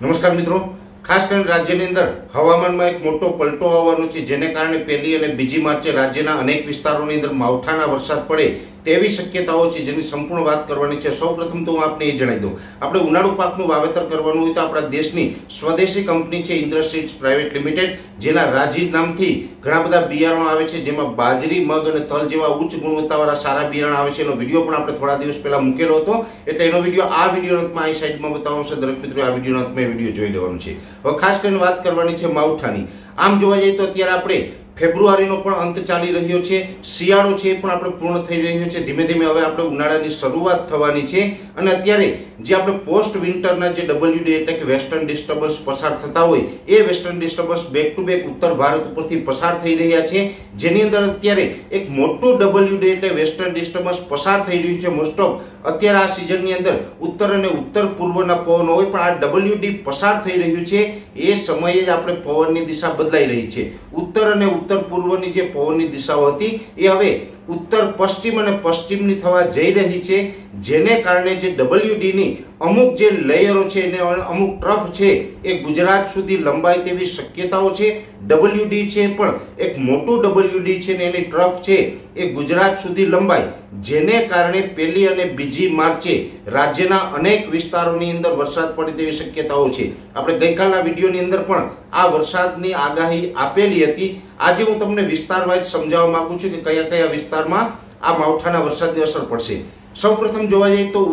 નમસ્કાર મિત્રો, ખાસ કરીને રાજ્યની અંદર હવામાનમાં એક મોટો પલટો આવવાનો છે, જેને કારણે પહેલી અને બીજી માર્ચે રાજ્યના અનેક વિસ્તારોની અંદર માવઠાના વરસાદ પડે તેવી શક્યતાઓ છે, જેની સંપૂર્ણ વાત કરવાની છે। સૌપ્રથમ તો હું આપને એ જણાવી દઉં, આપણે ઉનાળુ પાકનું વાવેતર કરવાનું હોય તો આપણા દેશની સ્વદેશી કંપની છે ઇન્દ્ર સીડ્સ પ્રાઇવેટ લિમિટેડ, જેના રાજી નામથી ઘણા બધા બિયારણો આવે છે, જેમાં બાજરી, મગ અને તલ જેવા ઉચ્ચ ગુણવત્તાવાળા સારા બિયારણ આવે છે। એનો વિડીયો પણ આપણે થોડા દિવસ પહેલા મૂકેલો હતો, એટલે એનો વિડીયો આ વિડીયો અંતમાં અહીં સાઈડમાં બતાવવાનું છે। દરેક મિત્રો આ વિડીયો અંતમાં વિડીયો જોઈ લેવાનું છે। હવે ખાસ કરીને વાત કરવાની છે માવઠાની। આમ જોવા જઈએ તો અત્યારે આપણે ફેબ્રુઆરીનો પણ અંત ચાલી રહ્યો છે, શિયાળો છે પણ આપણે પૂર્ણ થઈ રહ્યો છે, ધીમે ધીમે હવે આપણે ઉનાળાની શરૂઆત થવાની છે। અને અત્યારે જે આપણે પોસ્ટ વિન્ટરના જે WD એટલે કે વેસ્ટર્ન ડિસ્ટર્બન્સ પસાર થતા હોય, એ western disturbance back to back ઉત્તર ભારત ઉપરથી પસાર થઈ રહ્યા છે, જેની અંદર અત્યારે એક મોટું WD એટલે વેસ્ટર્ન ડિસ્ટર્બન્સ પસાર થઈ રહ્યું છે। મોસ્ટ ઓફ અત્યારે આ સિઝનની અંદર ઉત્તર અને ઉત્તર પૂર્વના પવન હોય, પણ આ WD પસાર થઈ રહ્યું છે એ સમયે જ આપણે પવનની દિશા બદલાઈ રહી છે। ઉત્તર અને ઉત્તર પૂર્વની જે પવનની દિશાઓ હતી એ હવે ઉત્તર પશ્ચિમ અને પશ્ચિમની થવા જઈ રહી છે, જેને કારણે જે WD ની અમુક જે લેયરો છે અને અમુક ટ્રફ છે એ ગુજરાત સુધી લંબાય તેવી શક્યતાઓ છે। WD છે પણ એક મોટું WD છે ને એની ટ્રફ છે એ ગુજરાત સુધી લંબાય, જેને કારણે પહેલી અને બીજી માર્ચે રાજ્યના અનેક વિસ્તારોની અંદર વરસાદ પડે તેવી શક્યતાઓ છે। આપણે ગઈકાલના વિડીયોની અંદર પણ આ વરસાદની આગાહી આપેલી હતી। આજે હું તમને વિસ્તાર વાઇઝ સમજાવવા માંગુ છું કે કયા કયા વિસ્તારમાં આ માવઠાના વરસાદની અસર પડશે। સૌપ્રથમ જોવા જઈએ તો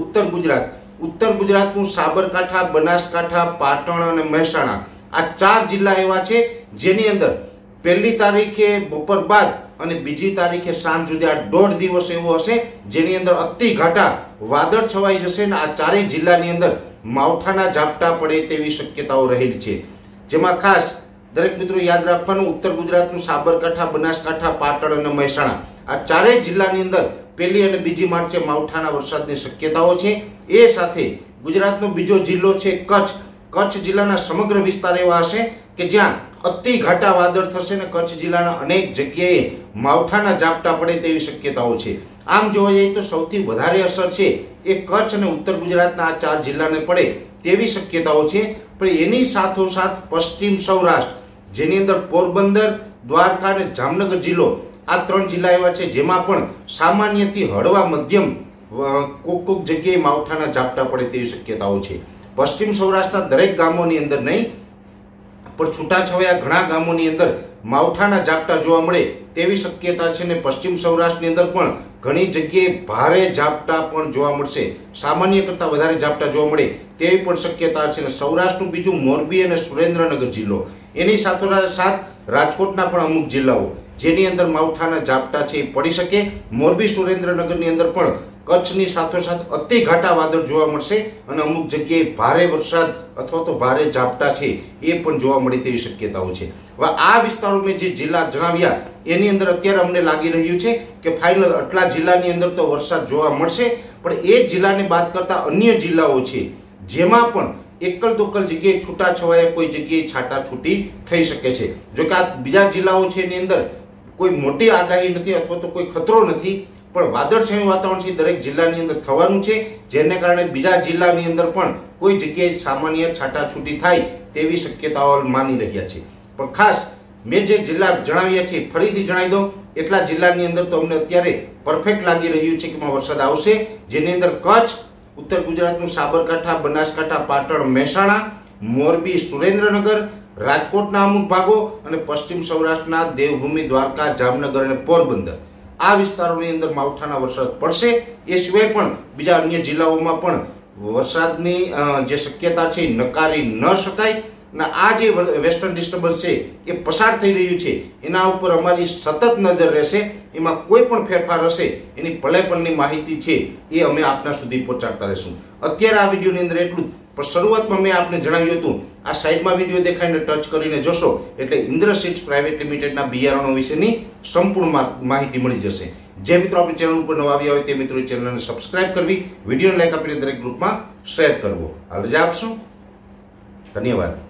ઉત્તર ગુજરાતનું સાબરકાંઠા, બનાસકાંઠા, પાટણ અને મહેસાણા આ 4 જિલ્લા એવા છે, જેની અંદર પહેલી તારીખે બપોર બાદ અને બીજી તારીખે સાંજ સુધી આ 1.5 દિવસ એવો હશે, જેની અંદર અતિ ઘાટા વાદળ છવાઈ જશે અને આ 4 જિલ્લાની અંદર માવઠાના ઝાપટા પડે તેવી શક્યતાઓ રહેલી છે। જેમાં ખાસ દરેક મિત્રો યાદ રાખવાનું, ઉત્તર ગુજરાતનું સાબરકાંઠા, બનાસકાંઠા, પાટણ અને મહેસાણા આ 4 જિલ્લાની અંદર પહેલી અને બીજી માર્ચે માવઠાના વરસાદની શક્યતાઓ છે। એ સાથે ગુજરાતનો બીજો જિલ્લો છે કચ્છ જિલ્લાના સમગ્ર વિસ્તાર એવા હશે કે જ્યાં અતિ ઘાટા વાદળ થશે અને કચ્છ જિલ્લાના અનેક જગ્યાએ માવઠાના ઝાપટા પડે તેવી શક્યતાઓ છે। આમ જોવા જઈએ તો સૌથી વધારે અસર છે એ કચ્છ અને ઉત્તર ગુજરાતના આ 4 જિલ્લાને પડે તેવી શક્યતાઓ છે। પણ એની સાથોસાથ પશ્ચિમ સૌરાષ્ટ્ર, જેની અંદર પોરબંદર, દ્વારકા અને જામનગર જિલ્લો આ 3 જિલ્લા એવા છે, જેમાં પણ સામાન્યથી હળવા મધ્યમ કોક જગ્યાએ માવઠાના ઝાપટા પડે તેવી શક્યતાઓ છે। પશ્ચિમ સૌરાષ્ટ્રના દરેક ગામોની અંદર નહીં, પણ છૂટાછવાયા ઘણા ગામોની અંદર માવઠાના ઝાપટા જોવા મળે તેવી શક્યતા છે। ને પશ્ચિમ સૌરાષ્ટ્રની અંદર પણ ઘણી જગ્યાએ ભારે ઝાપટા પણ જોવા મળશે, સામાન્ય કરતા વધારે ઝાપટા જોવા મળે તેવી પણ શક્યતા છે। અને સૌરાષ્ટ્રનું બીજું મોરબી અને સુરેન્દ્રનગર જિલ્લો, એની સાથોસાથ રાજકોટના પણ અમુક જિલ્લાઓ જેની અંદર માવઠાના ઝાપટા છે એ પડી શકે। મોરબી, સુરેન્દ્રનગરની અંદર પણ કચ્છની સાથોસાથ અતિ ઘાટા વાદળ જોવા મળશે અને અમુક જગ્યાએ ભારે વરસાદ અથવા તો ભારે ઝાપટા છે એ પણ જોવા મળે તેવી શક્યતાઓ છે। હવે આ વિસ્તારો મેં જે જિલ્લા જણાવ્યા એની અંદર અત્યારે અમને લાગી રહ્યું છે કે ફાઇનલ આટલા જિલ્લાની અંદર તો વરસાદ જોવા મળશે, પણ એ જિલ્લાને બાદ કરતા અન્ય જિલ્લાઓ છે જેમાં પણ એકલ દોકલ જગ્યાએ છૂટા છવાયા કોઈ જગ્યાએ છાટા છૂટી થઈ શકે છે। જો કે આ બીજા જિલ્લાઓ છે એની અંદર કોઈ મોટી આગાહી નથી અથવા તો કોઈ ખતરો નથી, પણ વાદળછાયું વાતાવરણ છે દરેક જિલ્લાની અંદર થવાનું છે, જેને કારણે બીજા જિલ્લાની અંદર પણ કોઈ જગ્યાએ સામાન્ય છાટાછૂટી થાય તેવી શક્યતાઓ માની રહ્યા છે। પણ ખાસ મેં જે જિલ્લા જણાવ્યા છે ફરીથી જણાવી દઉં, એટલા જિલ્લાની અંદર તો અમને અત્યારે પરફેક્ટ લાગી રહ્યું છે કે વરસાદ આવશે, જેની અંદર કચ્છ, ઉત્તર ગુજરાતનું સાબરકાંઠા, બનાસકાંઠા, પાટણ, મહેસાણા, મોરબી, સુરેન્દ્રનગર, રાજકોટના અમુક ભાગો અને પશ્ચિમ સૌરાષ્ટ્રના દેવભૂમિ, દ્વારકા, જામનગર અને પોરબંદર આ વિસ્તારોની અંદર માવઠાના વરસાદ પડશે। એ સિવાય પણ બીજા અન્ય જિલ્લાઓમાં પણ વરસાદની જે શક્યતા છે નકારી ન શકાય। અને આ જે વેસ્ટર્ન ડિસ્ટર્બન્સ છે એ પસાર થઈ રહ્યું છે એના ઉપર અમારી સતત નજર રહેશે। એમાં કોઈ પણ ફેરફાર હશે એની પલે પલની માહિતી છે એ અમે આપના સુધી પહોંચાડતા રહીશું। અત્યારે આ વિડીયોની અંદર એટલું જ, પણ શરૂઆતમાં મેં આપને જણાવ્યું હતું, આ સાઈડમાં વિડીયો દેખાઈને ટચ કરીને જોશો એટલે ઇન્દ્ર સીડ્સ પ્રાઇવેટ લિમિટેડના બિયારણો વિશેની સંપૂર્ણ માહિતી મળી જશે। જે મિત્રો આપણી ચેનલ ઉપર નવા આવ્યા હોય તે મિત્રો ચેનલને સબસ્ક્રાઇબ કરવી, વિડીયોને લાઈક આપીને દરેક ગ્રુપમાં શેર કરવો। હાલ રજા આપશો, ધન્યવાદ।